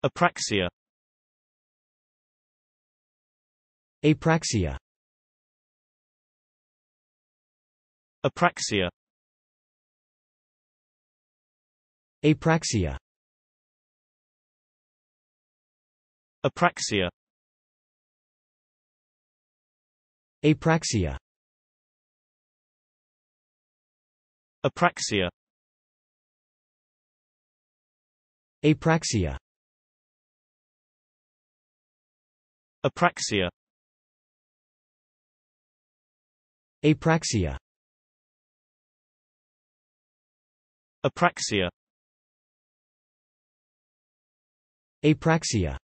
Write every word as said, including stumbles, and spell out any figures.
Apraxia. Apraxia. Apraxia. Apraxia. Apraxia. Apraxia. Apraxia. Apraxia. Apraxia. Apraxia. Apraxia. Apraxia.